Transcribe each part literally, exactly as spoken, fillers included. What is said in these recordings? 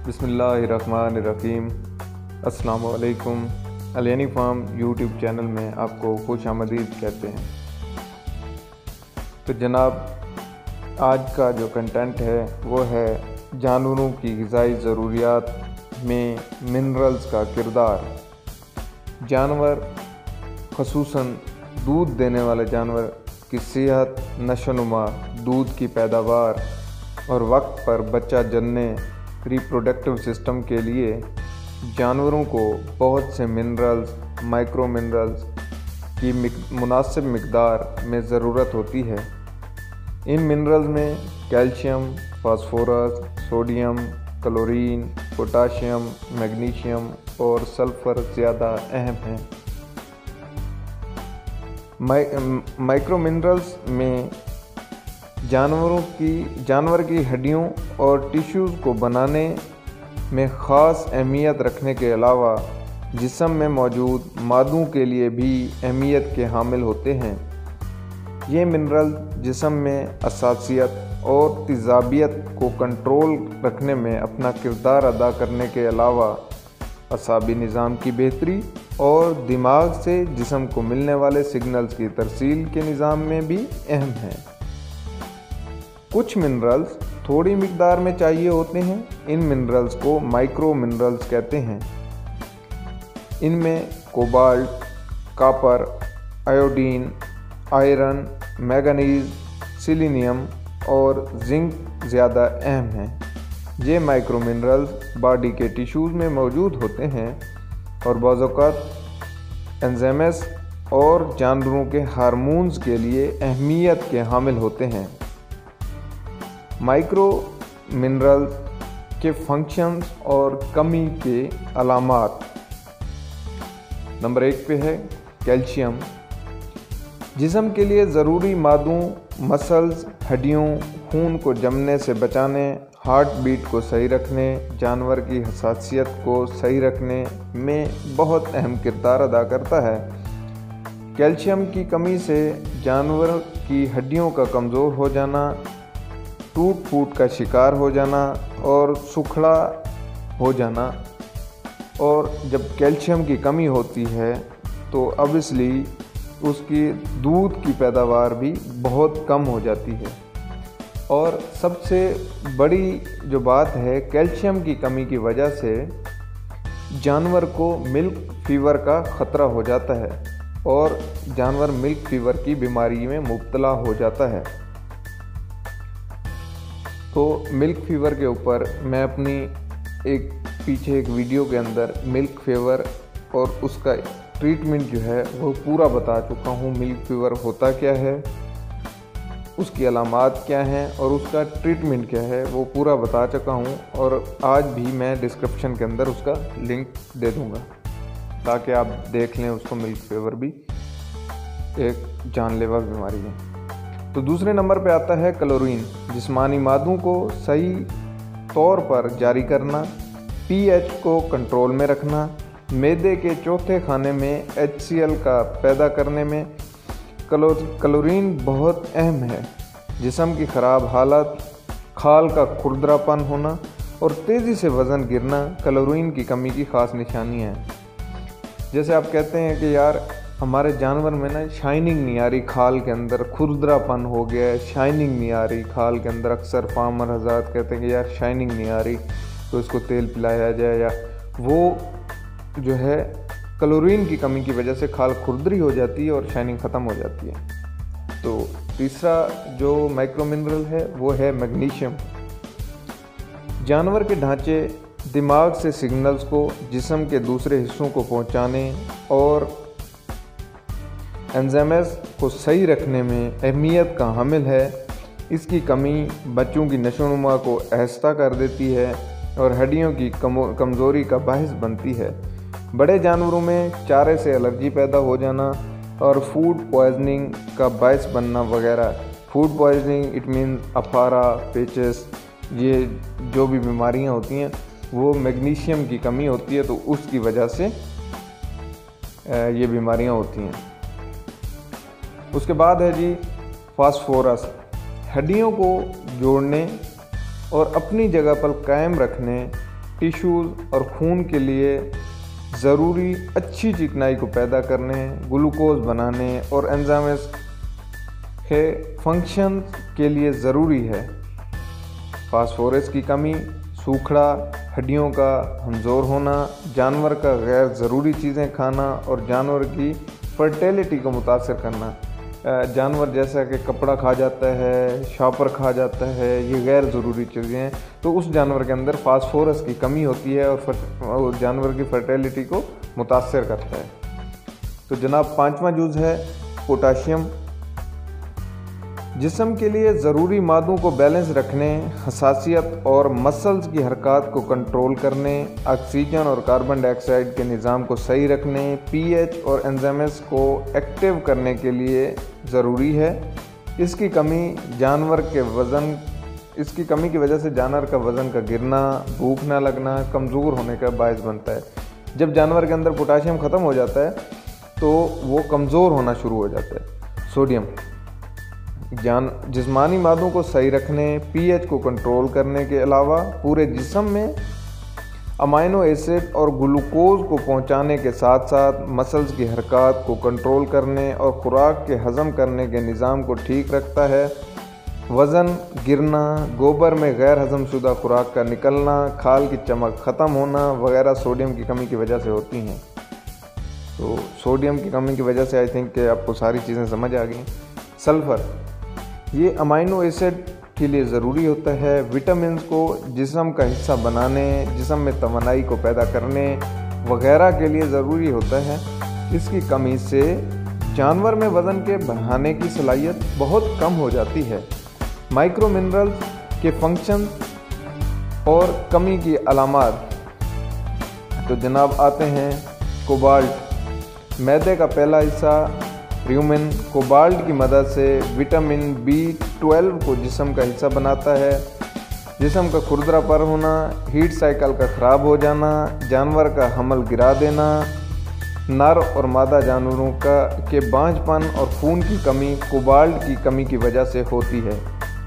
بسم اللہ الرحمن الرحیم۔ السلام علیکم۔ الینی فارم یوٹیوب چینل میں آپ کو خوش آمدید کہتے ہیں۔ تو جناب، آج کا جو کنٹینٹ ہے وہ ہے جانوروں کی غذائی ضروریات میں منرلز کا کردار۔ جانور، خصوصاً دودھ دینے والے جانور کی صحت، نشو و نما، دودھ کی پیداوار اور وقت پر بچہ جننے، ریپروڈکٹیو سسٹم کے لیے جانوروں کو بہت سے منرلز، مائکرو منرلز کی مناسب مقدار میں ضرورت ہوتی ہے۔ ان منرلز میں calcium, phosphorus, sodium, chlorine, potassium, magnesium اور سلفر زیادہ اہم ہیں۔ مائکرو منرلز میں جانوروں کی جانور کی ہڈیوں اور ٹیشوز کو بنانے میں خاص اہمیت رکھنے کے علاوہ جسم میں موجود مادوں کے لیے بھی اہمیت کے حامل ہوتے ہیں۔ یہ منرل جسم میں حساسیت اور تیزابیت کو کنٹرول رکھنے میں اپنا کردار ادا کرنے کے علاوہ اعصابی نظام کی بہتری اور دماغ سے جسم کو ملنے والے سگنلز کی ترسیل کے نظام میں بھی اہم ہیں۔ کچھ منرلز تھوڑی مقدار میں چاہیے ہوتے ہیں۔ ان منرلز کو مائکرو منرلز کہتے ہیں۔ ان میں cobalt, copper, iodine, iron, manganese, selenium اور زنک زیادہ اہم ہیں۔ یہ مائکرو منرلز باڈی کے ٹیشوز میں موجود ہوتے ہیں اور بعض اوقات انزیمز اور جانوروں کے ہارمونز کے لیے اہمیت کے حامل ہوتے ہیں۔ مائکرو منرلز کے فنکشنز اور کمی کے علامات۔ نمبر ایک پہ ہے کیلشیم۔ جسم کے لیے ضروری مادوں، مسلز، ہڈیوں، خون کو جمنے سے بچانے، ہارٹ بیٹ کو صحیح رکھنے، جانور کی حساسیت کو صحیح رکھنے میں بہت اہم کردار ادا کرتا ہے۔ کیلشیم کی کمی سے جانور کی ہڈیوں کا کمزور ہو جانا، ٹوٹ پھوٹ کا شکار ہو جانا اور سکھڑا ہو جانا، اور جب کیلشیم کی کمی ہوتی ہے تو obviously اس کی دودھ کی پیداوار بھی بہت کم ہو جاتی ہے۔ اور سب سے بڑی جو بات ہے، کیلشیم کی کمی کی وجہ سے جانور کو ملک فیور کا خطرہ ہو جاتا ہے اور جانور ملک فیور کی بیماری میں مبتلا ہو جاتا ہے۔ تو ملک فیور کے اوپر میں اپنی ایک پیچھے ایک ویڈیو کے اندر ملک فیور اور اس کا ٹریٹمنٹ جو ہے وہ پورا بتا چکا ہوں۔ ملک فیور ہوتا کیا ہے، اس کی علامات کیا ہیں اور اس کا ٹریٹمنٹ کیا ہے، وہ پورا بتا چکا ہوں، اور آج بھی میں ڈسکرپشن کے اندر اس کا لنک دے دوں گا تاکہ آپ دیکھ لیں اس کو۔ ملک فیور بھی ایک جان لیوا بیماری ہے۔ تو دوسرے نمبر پہ آتا ہے کلورین۔ جسمانی مادوں کو صحیح طور پر جاری کرنا، پی ایچ کو کنٹرول میں رکھنا، معدے کے چوتھے خانے میں ایچ سی ایل کا پیدا کرنے میں کلورین بہت اہم ہے۔ جسم کی خراب حالت، کھال کا کھردرا پن ہونا اور تیزی سے وزن گرنا کلورین کی کمی کی خاص نشانی ہے۔ جیسے آپ کہتے ہیں کہ یار ہمارے جانور میں نا شائننگ نہیں آ رہی، کھال کے اندر کھردرا پن ہو گیا ہے، شائننگ نہیں آ رہی کھال کے اندر۔ اکثر فارمر حضرات کہتے ہیں کہ یار شائننگ نہیں آ رہی تو اس کو تیل پلایا جائے، یا وہ جو ہے کلورین کی کمی کی وجہ سے کھال کھردری ہو جاتی ہے اور شائننگ ختم ہو جاتی ہے۔ تو تیسرا جو مائکرو منرل ہے وہ ہے میگنیشیم۔ جانور کے ڈھانچے، دماغ سے سگنلز کو جسم کے دوسرے حصوں کو پہنچانے اور انزیمز کو صحیح رکھنے میں اہمیت کا حامل ہے۔ اس کی کمی بچوں کی نشو و نما کو آہستہ کر دیتی ہے اور ہڈیوں کی کمزوری کا باعث بنتی ہے۔ بڑے جانوروں میں چارے سے الرجی پیدا ہو جانا اور فوڈ پوائزننگ کا باعث بننا وغیرہ۔ فوڈ پوائزننگ اٹ مینز افارا، پیچس، یہ جو بھی بیماریاں ہوتی ہیں وہ میگنیشیم کی کمی ہوتی ہے، تو اس کی وجہ سے یہ بیماریاں ہوتی ہیں۔ اس کے بعد ہے جی فاسفورس۔ ہڈیوں کو جوڑنے اور اپنی جگہ پر قائم رکھنے ٹیشوز اور خون کے لیے ضروری اچھی چکنائی کو پیدا کرنے، گلوکوز بنانے اور انزائمز کے فنکشن کے لیے ضروری ہے۔ فاسفورس کی کمی، سوکھڑا، ہڈیوں کا کمزور ہونا، جانور کا غیر ضروری چیزیں کھانا اور جانور کی فرٹیلیٹی کو متاثر کرنا۔ جانور جیسا کہ کپڑا کھا جاتا ہے، شاپر کھا جاتا ہے، یہ غیر ضروری چیزیں ہیں، تو اس جانور کے اندر فاسفورس کی کمی ہوتی ہے اور جانور کی فرٹیلیٹی کو متاثر کرتا ہے۔ تو جناب پانچواں جز ہے پوٹاشیم۔ جسم کے لیے ضروری مادوں کو بیلنس رکھنے، حساسیت اور مسلز کی حرکات کو کنٹرول کرنے، آکسیجن اور کاربن ڈائی آکسائڈ کے نظام کو صحیح رکھنے، پی ایچ اور انزائمز کو ایکٹیو کرنے کے لیے ضروری ہے۔ اس کی کمی جانور کے وزن اس کی کمی کی وجہ سے جانور کا وزن کا گرنا، بھوک نہ لگنا، کمزور ہونے کا باعث بنتا ہے۔ جب جانور کے اندر پوٹاشیم ختم ہو جاتا ہے تو وہ کمزور ہونا شروع ہو جاتا ہے۔ سوڈیم جان جسمانی مادوں کو صحیح رکھنے، پی ایچ کو کنٹرول کرنے کے علاوہ پورے جسم میں امائنو ایسڈ اور گلوکوز کو پہنچانے کے ساتھ ساتھ مسلز کی حرکات کو کنٹرول کرنے اور خوراک کے ہضم کرنے کے نظام کو ٹھیک رکھتا ہے۔ وزن گرنا، گوبر میں غیر ہضم شدہ خوراک کا نکلنا، کھال کی چمک ختم ہونا وغیرہ سوڈیم کی کمی کی وجہ سے ہوتی ہیں۔ تو سوڈیم کی کمی کی وجہ سے آئی تھنک کہ آپ کو ساری چیزیں سمجھ آ گئیں۔ سلفر یہ امائنو ایسڈ کے لیے ضروری ہوتا ہے، وٹامنز کو جسم کا حصہ بنانے، جسم میں توانائی کو پیدا کرنے وغیرہ کے لیے ضروری ہوتا ہے۔ اس کی کمی سے جانور میں وزن کے بڑھانے کی صلاحیت بہت کم ہو جاتی ہے۔ مائکرو منرلز کے فنکشن اور کمی کی علامات تو جناب آتے ہیں کوبالٹ۔ معدے کا پہلا حصہ ریومن کوبالٹ کی مدد سے وٹامن بی ٹویلو کو جسم کا حصہ بناتا ہے۔ جسم کا کھردرا پر ہونا، ہیٹ سائیکل کا خراب ہو جانا، جانور کا حمل گرا دینا، نر اور مادہ جانوروں کا کے بانجھ پن اور خون کی کمی کوبالٹ کی کمی کی وجہ سے ہوتی ہے۔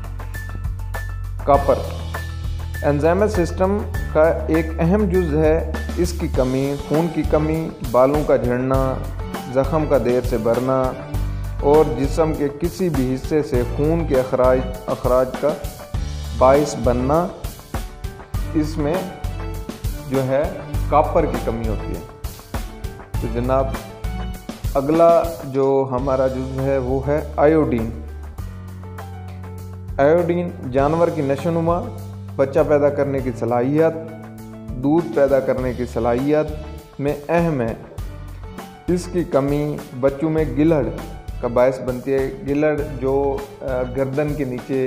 کاپر انزائم سسٹم کا ایک اہم جز ہے۔ اس کی کمی خون کی کمی، بالوں کا جھڑنا، زخم کا دیر سے بھرنا اور جسم کے کسی بھی حصے سے خون کے اخراج اخراج کا باعث بننا، اس میں جو ہے کاپر کی کمی ہوتی ہے۔ تو جناب اگلا جو ہمارا جز ہے وہ ہے آیوڈین۔ آیوڈین جانور کی نشو نما، بچہ پیدا کرنے کی صلاحیت، دودھ پیدا کرنے کی صلاحیت میں اہم ہے۔ اس کی کمی بچوں میں گلہڑ کا باعث بنتی ہے۔ گلہڑ جو گردن کے نیچے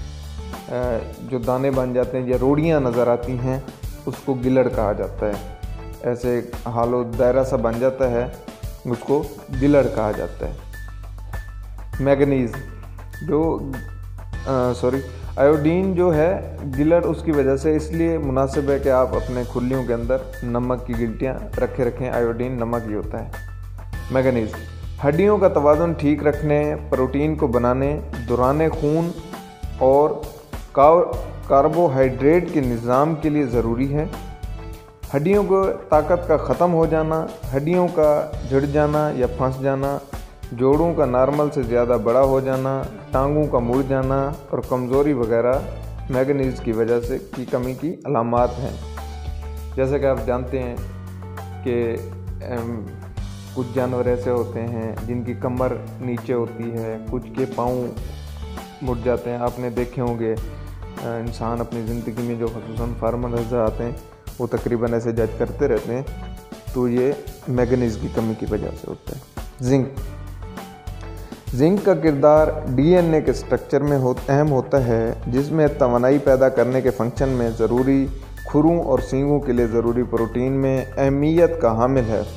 جو دانے بن جاتے ہیں یا روڑیاں نظر آتی ہیں، اس کو گلہڑ کہا جاتا ہے۔ ایسے حالو دائرہ سا بن جاتا ہے، اس کو گلہڑ کہا جاتا ہے۔ میگنیز جو سوری آیوڈین جو ہے گلہڑ اس کی وجہ سے اس لیے مناسب ہے کہ آپ اپنے کھلیوں کے اندر نمک کی گلٹیاں رکھے رکھیں۔ آیوڈین نمک ہی ہوتا ہے۔ میگنیز ہڈیوں کا توازن ٹھیک رکھنے، پروٹین کو بنانے، دوران خون اور کاربوہائیڈریٹ کے نظام کے لیے ضروری ہے۔ ہڈیوں کو طاقت کا ختم ہو جانا، ہڈیوں کا جھڑ جانا یا پھنس جانا، جوڑوں کا نارمل سے زیادہ بڑا ہو جانا، ٹانگوں کا مڑ جانا اور کمزوری وغیرہ میگنیز کی وجہ سے کی کمی کی علامات ہیں۔ جیسا کہ آپ جانتے ہیں کہ کچھ جانور ایسے ہوتے ہیں جن کی کمر نیچے ہوتی ہے، کچھ کے پاؤں مڑ جاتے ہیں۔ آپ نے دیکھے ہوں گے انسان اپنی زندگی میں جو خصوصاً فارمر حضرات آتے ہیں وہ تقریباً ایسے جج کرتے رہتے ہیں، تو یہ میگنیز کی کمی کی وجہ سے ہوتا ہے۔ زنک زنک کا کردار ڈی این اے کے سٹرکچر میں اہم ہوتا ہے، جس میں توانائی پیدا کرنے کے فنکشن میں ضروری کھروں اور سینگوں کے لیے ضروری پروٹین میں اہمیت کا حامل ہے۔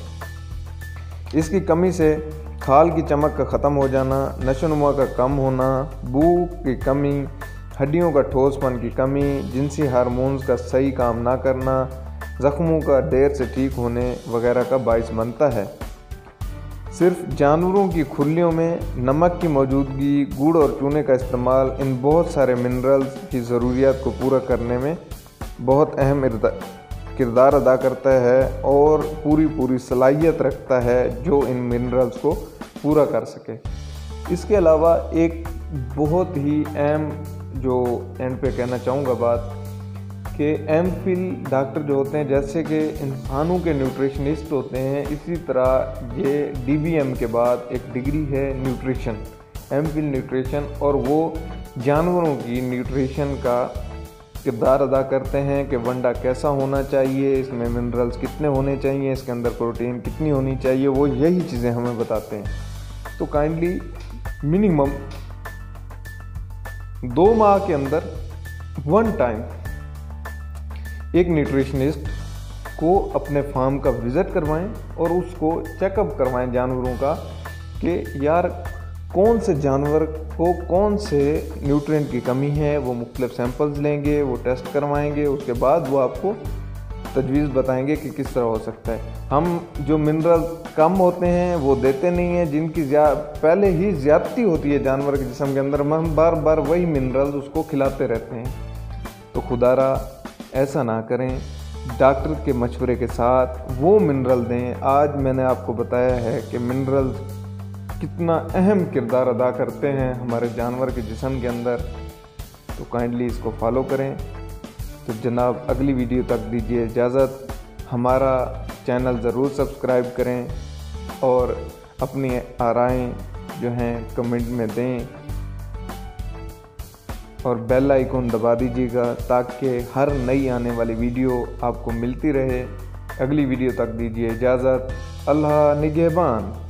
اس کی کمی سے کھال کی چمک کا ختم ہو جانا، نشو و نما کا کم ہونا، بھوک کی کمی، ہڈیوں کا ٹھوس پن کی کمی، جنسی ہارمونز کا صحیح کام نہ کرنا، زخموں کا دیر سے ٹھیک ہونے وغیرہ کا باعث بنتا ہے۔ صرف جانوروں کی کھلیوں میں نمک کی موجودگی، گڑ اور چونے کا استعمال ان بہت سارے منرلز کی ضروریات کو پورا کرنے میں بہت اہم किरदार अदा करता है और पूरी पूरी सलाहियत रखता है जो इन मिनरल्स को पूरा कर सके। इसके अलावा एक बहुत ही अहम जो एंड पे कहना चाहूँगा बात कि एम फिल डॉक्टर जो होते हैं जैसे कि इंसानों के न्यूट्रिशनिस्ट होते हैं, इसी तरह ये डी बी एम के बाद एक डिग्री है न्यूट्रिशन, एम फिल न्यूट्रिशन, और वो जानवरों की न्यूट्रिशन का किरदार अदा करते हैं कि वंडा कैसा होना चाहिए, इसमें मिनरल्स कितने होने चाहिए, इसके अंदर प्रोटीन कितनी होनी चाहिए, वो यही चीज़ें हमें बताते हैं। तो काइंडली मिनिमम दो माह के अंदर वन टाइम एक न्यूट्रिशनिस्ट को अपने फार्म का विज़िट करवाएं और उसको चेकअप करवाएं जानवरों का कि यार कौन से जानवर को कौन से न्यूट्रिएंट की कमी है। वो मुख्तलिफ सैंपल्स लेंगे, वो टेस्ट करवाएंगे, उसके बाद वो आपको तजवीज़ बताएंगे कि किस तरह हो सकता है। हम जो मिनरल कम होते हैं वो देते नहीं हैं, जिनकी पहले ही ज़्यादती होती है जानवर के जिस्म के अंदर, हम बार बार वही मिनरल्स उसको खिलाते रहते हैं। तो खुदारा ऐसा ना करें, डॉक्टर के मशवरे के साथ वो मिनरल दें। आज मैंने आपको बताया है कि मिनरल कितना अहम किरदार अदा करते हैं हमारे जानवर के जिस्म के अंदर, तो काइंडली इसको फॉलो करें। तो जनाब अगली वीडियो तक दीजिए इजाज़त, हमारा चैनल ज़रूर सब्सक्राइब करें और अपनी आराएं जो हैं कमेंट में दें और बेल आइकन दबा दीजिएगा ताकि हर नई आने वाली वीडियो आपको मिलती रहे। अगली वीडियो तक दीजिए इजाज़त, अल्लाह निगहबान।